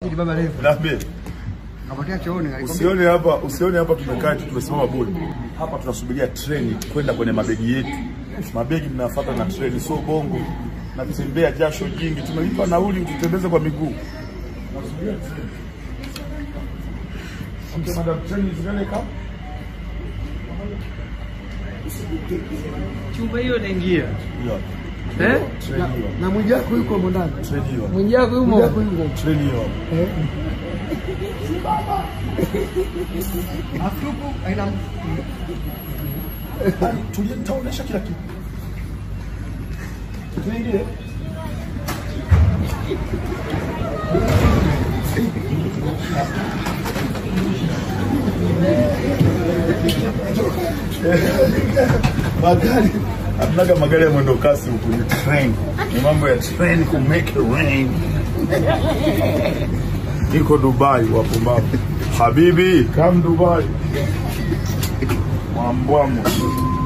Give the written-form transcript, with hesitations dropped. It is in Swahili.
Baba levo. Naambia. Kapatia chooni. Usione hapa tumekaa tu tumesimama bure. Hapa tunasubiria treni kwenda kwenye mabegi yetu. Mabegi mnafuata na treni, sio bongo. Na kutembea jasho jingi. Tumelipa nauli ututembeze kwa miguu. Nasubiria treni. Okay, madam, treni zingine kama chumba hiyo inaingia. Ndio. Na mwijako yuko ndani. Treni hiyo. Mwijako yuko treni hiyo. Afuku aina tulitaonesha kila kitu. Tuingie. Magari ya mwendo kasi huku ni train. Ni mambo ya train ku make it rain. Niko Dubai wapo mambo. Habibi, come Dubai. Mwambwamo.